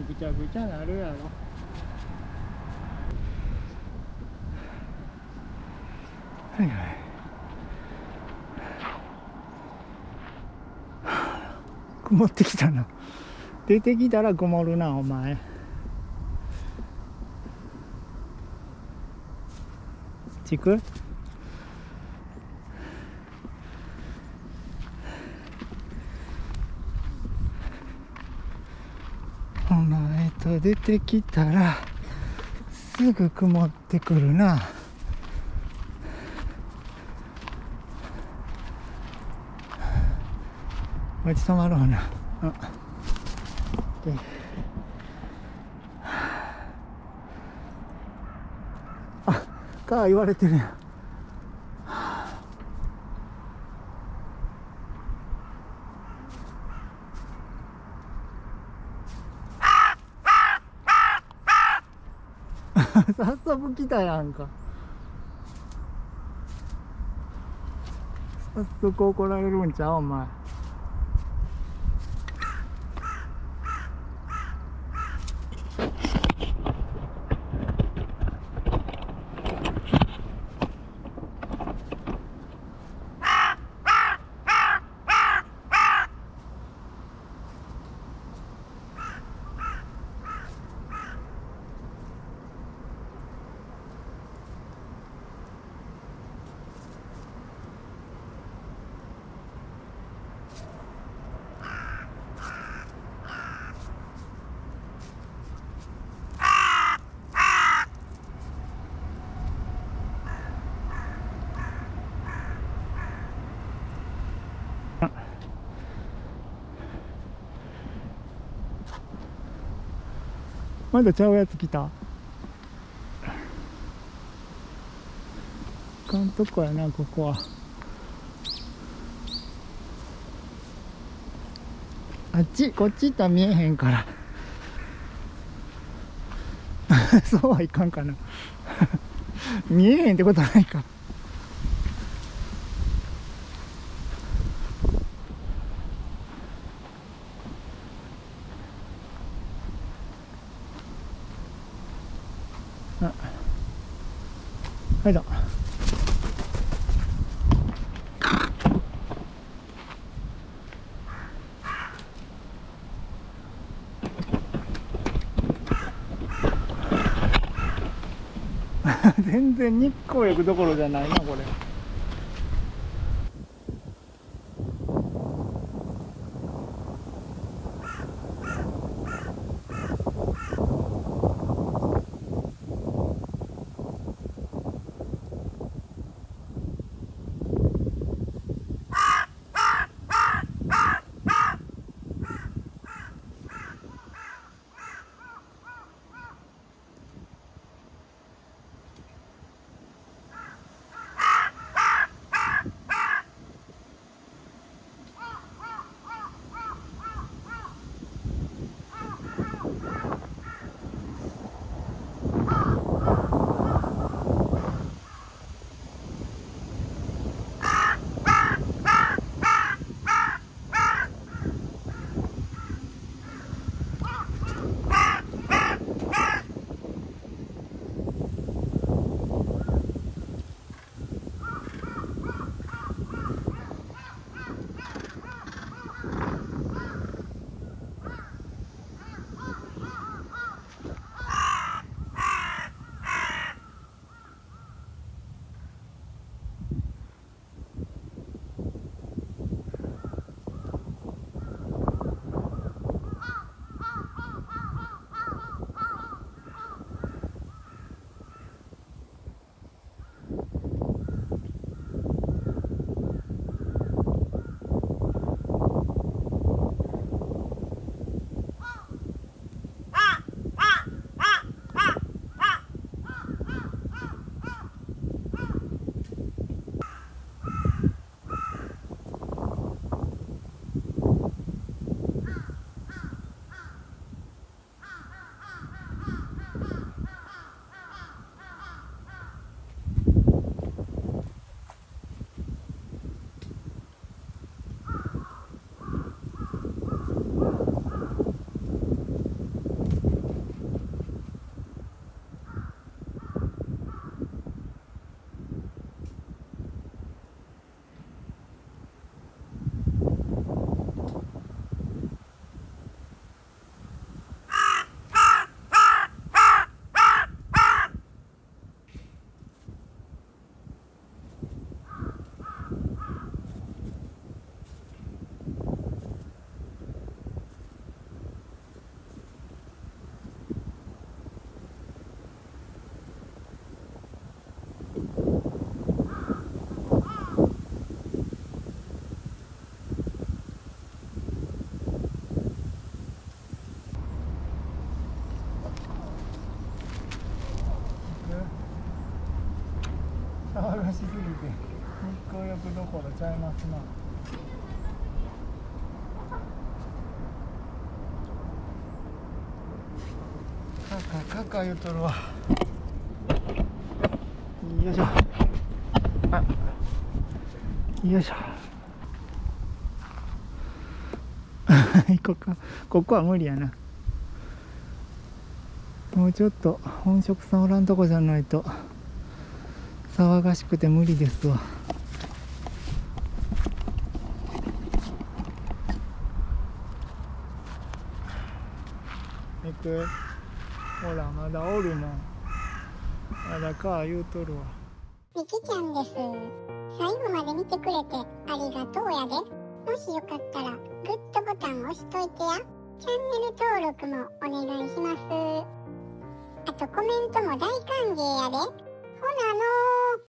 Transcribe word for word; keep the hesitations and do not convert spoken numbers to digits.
ぐちゃぐちゃなるやろ。はいはい。曇ってきたな。出てきたら曇るなお前。地区お前と出てきたらすぐ曇ってくるな。待ち止まろうな。あであか言われてるやん。早速来たやんか。早速怒られるんちゃうお前。まだちゃうやつ来た。かんとこやなここは。あっちこっち行ったら見えへんからそうはいかんかな見えへんってことないか。あはいだ全然日光浴どころじゃないなこれ。 しすぎて日光浴どころちゃいますな。カカカカ言うとるわ。よいしょ。あ、よいしょ。ここここは無理やな。もうちょっと本職さんおらんとこじゃないと騒がしくて無理ですわ。行く？ほらまだおるもん。まだか言うとるわ。 みきちゃんです。最後まで見てくれてありがとうやで。もしよかったらグッドボタン押しといてや。チャンネル登録もお願いします。あとコメントも大歓迎やで。ほなのー。